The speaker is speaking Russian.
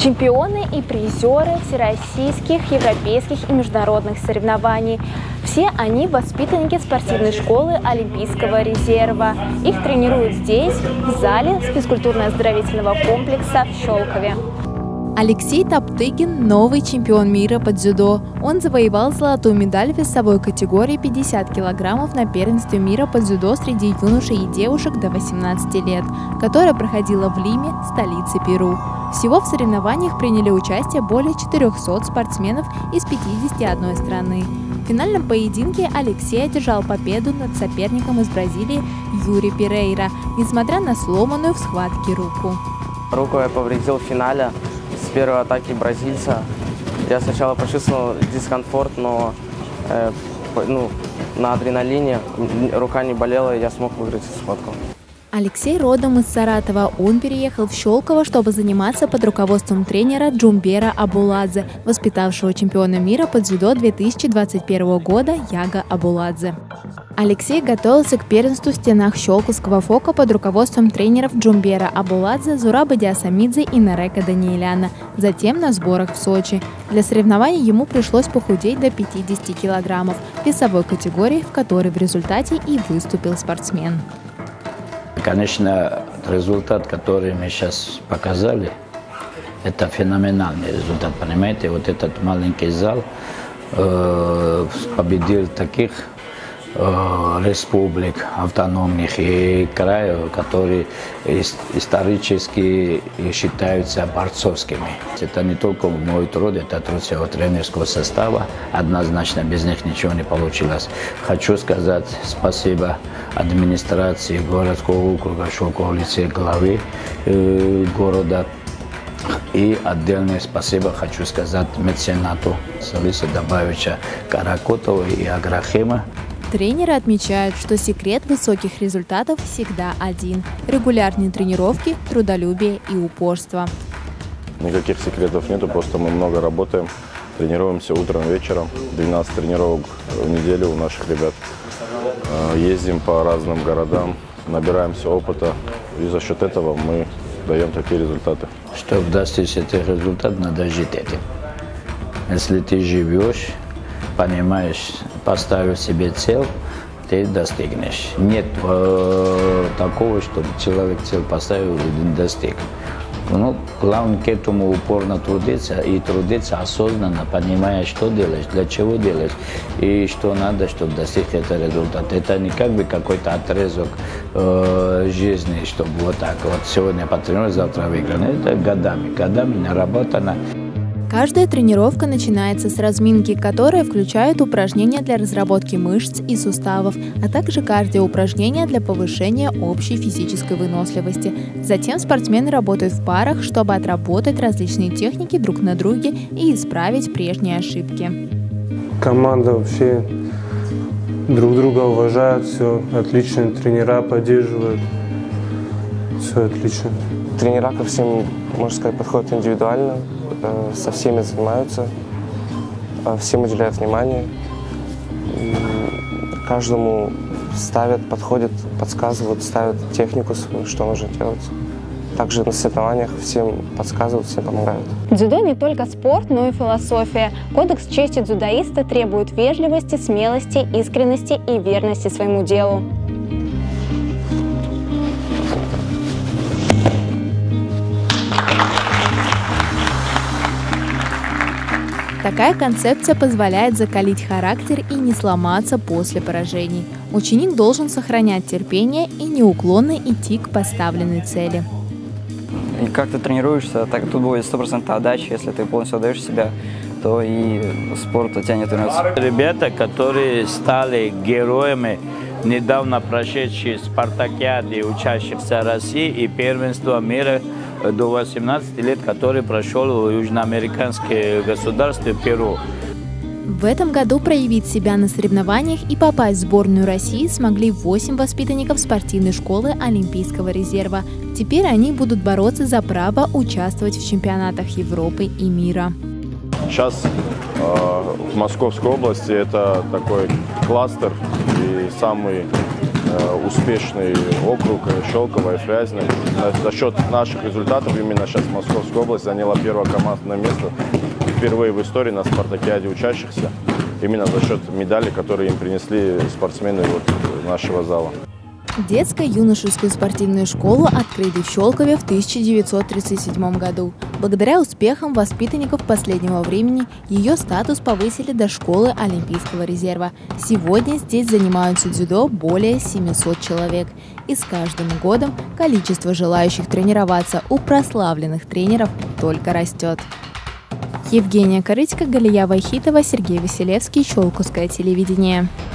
Чемпионы и призеры всероссийских, европейских и международных соревнований. Все они воспитанники спортивной школы Олимпийского резерва. Их тренируют здесь, в зале физкультурно-оздоровительного комплекса в Щелкове. Алексей Топтыгин – новый чемпион мира по дзюдо. Он завоевал золотую медаль в весовой категории 50 килограммов на первенстве мира по дзюдо среди юношей и девушек до 18 лет, которое проходило в Лиме, столице Перу. Всего в соревнованиях приняли участие более 400 спортсменов из 51 страны. В финальном поединке Алексей одержал победу над соперником из Бразилии Юри Перейра, несмотря на сломанную в схватке руку. Руку я повредил в финале. С первой атаки бразильца. Я сначала почувствовал дискомфорт, но на адреналине рука не болела, и я смог выиграть схватку. Алексей родом из Саратова. Он переехал в Щелково, чтобы заниматься под руководством тренера Джумбера Абуладзе, воспитавшего чемпиона мира по дзюдо 2021 года Яга Абуладзе. Алексей готовился к первенству в стенах Щелковского ФОКа под руководством тренеров Джумбера Абуладзе, Зураба Диасамидзе и Нарека Даниэляна, затем на сборах в Сочи. Для соревнований ему пришлось похудеть до 50 килограммов, весовой категории, в которой в результате и выступил спортсмен. Конечно, результат, который мы сейчас показали, это феноменальный результат, понимаете? Вот этот маленький зал победил таких республик автономных и краев, которые исторически считаются борцовскими. Это не только мой труд, это труд всего тренерского состава. Однозначно без них ничего не получилось. Хочу сказать спасибо администрации городского округа Щелково в лице главы города. И отдельное спасибо хочу сказать меценату Салиса Добавича Каракотова и Аграхима. Тренеры отмечают, что секрет высоких результатов всегда один – регулярные тренировки, трудолюбие и упорство. Никаких секретов нету, просто мы много работаем, тренируемся утром, вечером, 12 тренировок в неделю у наших ребят. Ездим по разным городам, набираемся опыта, и за счет этого мы даем такие результаты. Чтобы достичь этих результатов, надо жить этим. Если ты живешь, понимаешь, поставив себе цель, ты достигнешь. Нет такого, чтобы человек цель поставил и достиг. Главное к этому упорно трудиться и трудиться осознанно, понимая, что делаешь, для чего делаешь и что надо, чтобы достичь этого результата. Это не как бы какой-то отрезок жизни, чтобы вот так вот сегодня потренировать, завтра выиграть. Это годами наработано. Каждая тренировка начинается с разминки, которые включают упражнения для разработки мышц и суставов, а также кардиоупражнения для повышения общей физической выносливости. Затем спортсмены работают в парах, чтобы отработать различные техники друг на друге и исправить прежние ошибки. Команда вообще друг друга уважает, все отлично, тренера поддерживают, все отлично. Тренера ко всем, можно сказать, подходят индивидуально. Со всеми занимаются, всем уделяют внимание, каждому ставят, подходят, подсказывают, ставят технику свою, что нужно делать. Также на соревнованиях всем подсказывают, всем помогают. Дзюдо не только спорт, но и философия. Кодекс чести дзюдоиста требует вежливости, смелости, искренности и верности своему делу. Такая концепция позволяет закалить характер и не сломаться после поражений. Ученик должен сохранять терпение и неуклонно идти к поставленной цели. И как ты тренируешься, так тут будет 100% отдачи. Если ты полностью отдаешь себя, то и спорт у тебя не вернется. Ребята, которые стали героями недавно прошедшей спартакиады учащихся России и первенства мира до 18 лет, который прошел в южноамериканское государство Перу. В этом году проявить себя на соревнованиях и попасть в сборную России смогли 8 воспитанников спортивной школы Олимпийского резерва. Теперь они будут бороться за право участвовать в чемпионатах Европы и мира. Сейчас в Московской области это такой кластер и самый успешный округ Щелково и Фрязино. За счет наших результатов именно сейчас Московская область заняла первое командное место впервые в истории на спартакиаде учащихся. Именно за счет медалей, которые им принесли спортсмены нашего зала. Детско-юношескую спортивную школу открыли в Щелкове в 1937 году. Благодаря успехам воспитанников последнего времени ее статус повысили до школы Олимпийского резерва. Сегодня здесь занимаются дзюдо более 700 человек. И с каждым годом количество желающих тренироваться у прославленных тренеров только растет. Евгения Корытько, Галия Вахитова, Сергей Василевский, Щелковское телевидение.